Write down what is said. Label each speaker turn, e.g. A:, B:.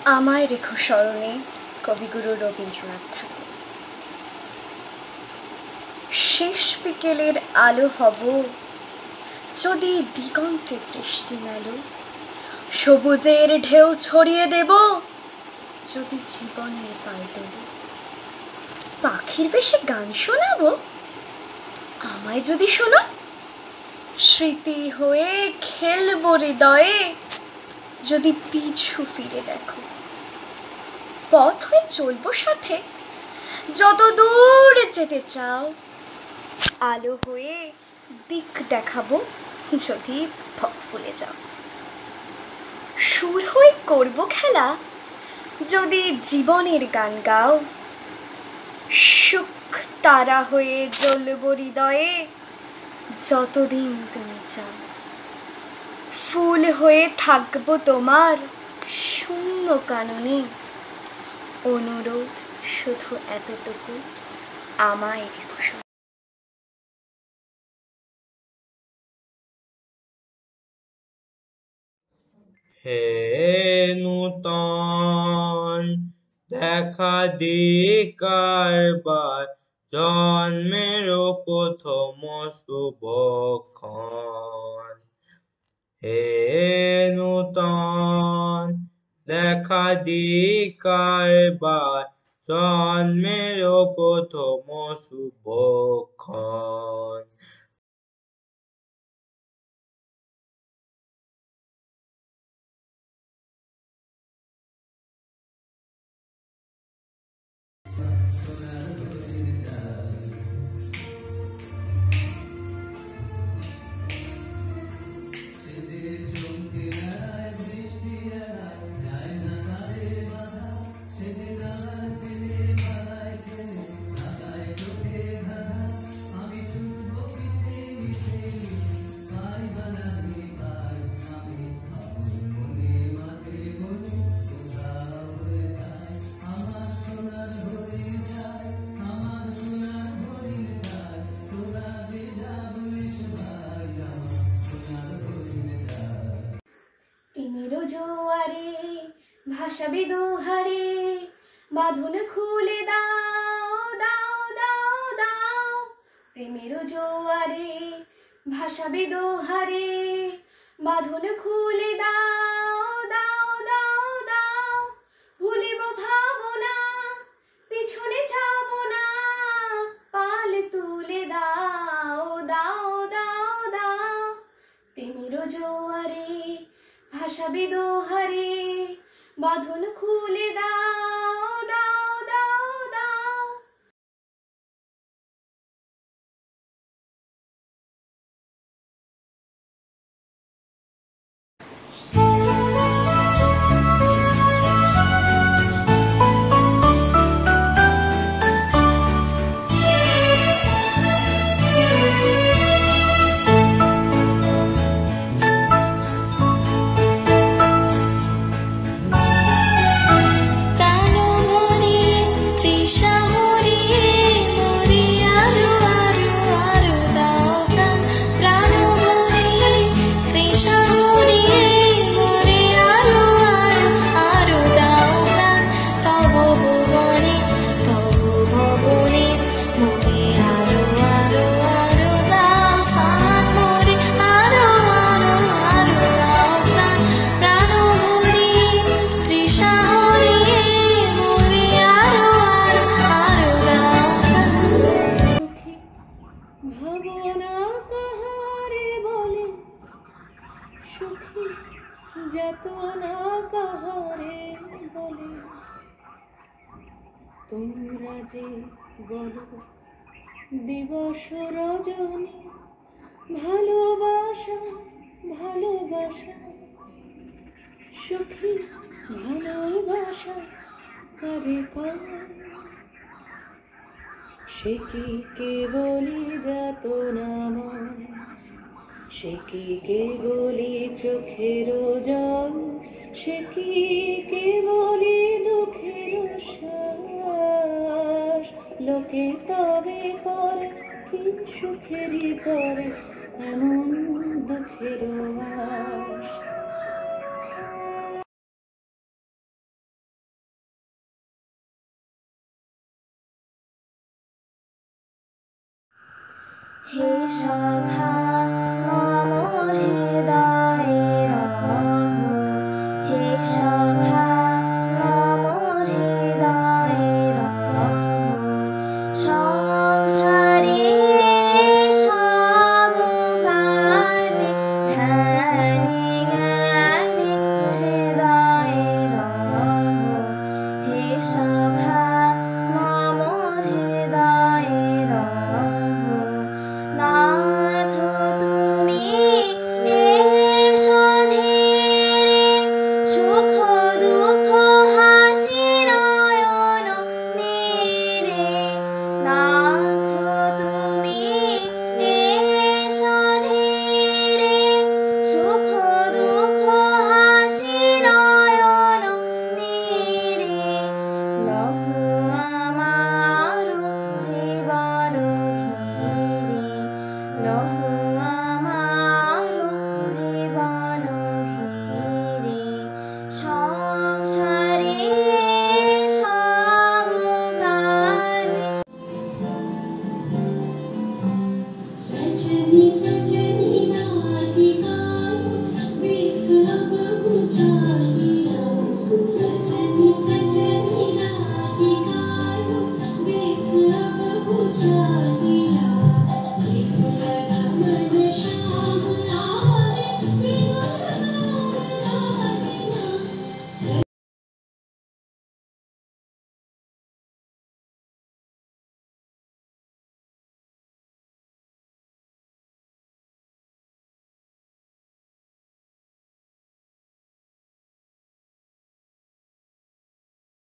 A: আমায় রেখো স্মরণে কবিগুরু রবীন্দ্রনাথ ঠাকুর। শেষ বিকেলের আলো হব যদি দিগন্তে দৃষ্টি মেলো, সবুজের ঢেউ ছড়িয়ে দেব যদি জীবনের পাল দেব। পাখির বেশে গান শোনাবো আমায় যদি শোনো, স্মৃতি হয়ে খেলবো হৃদয়ে যদি পিছু ফিরে দেখো। পথ হয়ে চলবো সাথে যত দূর যেতে চাও, আলো হয়ে দিক দেখাবো যদি পথ ভুলে যাও। সুর হয়ে করব খেলা যদি জীবনের গান গাও, সুখ তারা হয়ে জ্বলবো হৃদয়ে যতদিন তুমি চাও। ফুল হয়ে থাকবো তোমার শূন্য কাননে, অনুরোধ শুধু এতটুকু, আমায় রেখো।
B: হে নূতন দেখা দিকারবার, জন্মেরও প্রথম শুভক্ষণ। হে নূতন দেখা দিকারবার, জন্মেরও প্রথম শুভক্ষণ।
A: প্রেমেরও জোয়ারে ভাসাবে দোহারে, বাঁধন খুলে দাও দাও দাও দাও। প্রেমেরও জোয়ারে ভাসাবে দোহারে, বাঁধন খুলে দাও দাও দাও দাও। ভুলিব ভাবনা পিছনে যাব না, পাল তুলে দাও দাও দাও দাও। প্রেমেরও জোয়ারে ভাসাবে দোহারে, বাঁধন খুলে দাও দাও দাও দাও।
C: ভাবনা কাহারে বলে সুখী, যাতনা কাহারে বলে। তোমরা যে বলো দিবস রজনী, ভালোবাসা ভালোবাসা সুখী, ভালোবাসা কারে কয়? সে কি কেবলি যাতনাময়, সে কি কেবলি চোখের জল, সে কি কেবলি দুঃখের শ্বাস। লোকে তবে করে কি সুখেরই করে এমন দুঃখের আশ।
A: হে সখা মম হৃদয়ে রহ, হে সখা মম হৃদয়ে রহ। সংসারে সব কাজে ধ্যানে জ্ঞানে হৃদয়ে রহ, হে সখা মম হৃদয়ে রহ। নাথ তুমি এসো ধীরে, সুখ দুঃখ হাসি নয়ন নীরে। নাথ তুমি এসো ধীরে, সুখ দুঃখ হাসি নয়ন নীরে। লহো আমার জীবন ঘিরে, লহো আমার জীবন ঘিরে। সংসারে সব কাজে
C: সজনী সজনী